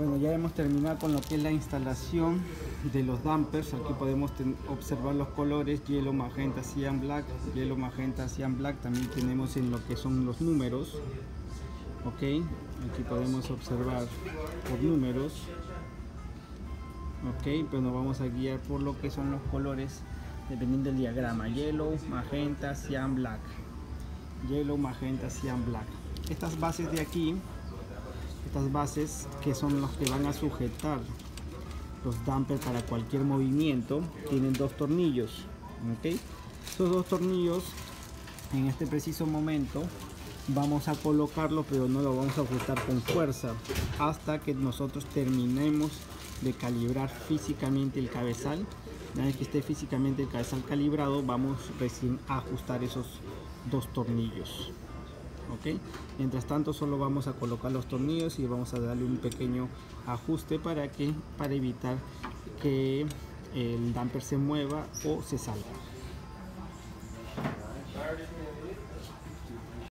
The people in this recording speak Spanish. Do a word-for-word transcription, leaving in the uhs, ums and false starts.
Bueno, ya hemos terminado con lo que es la instalación de los dampers. Aquí podemos observar los colores: yellow, magenta, cyan, black. Yellow, magenta, cyan, black. También tenemos en lo que son los números. Ok, aquí podemos observar por números. Ok, pues nos vamos a guiar por lo que son los colores dependiendo del diagrama: yellow, magenta, cyan, black. Yellow, magenta, cyan, black. Estas bases de aquí, estas bases que son los que van a sujetar los dampers para cualquier movimiento, tienen dos tornillos. Ok, esos dos tornillos en este preciso momento vamos a colocarlo, pero no lo vamos a ajustar con fuerza hasta que nosotros terminemos de calibrar físicamente el cabezal. Una vez que esté físicamente el cabezal calibrado, vamos recién a ajustar esos dos tornillos. Ok, mientras tanto solo vamos a colocar los tornillos y vamos a darle un pequeño ajuste para que para evitar que el damper se mueva o se salga.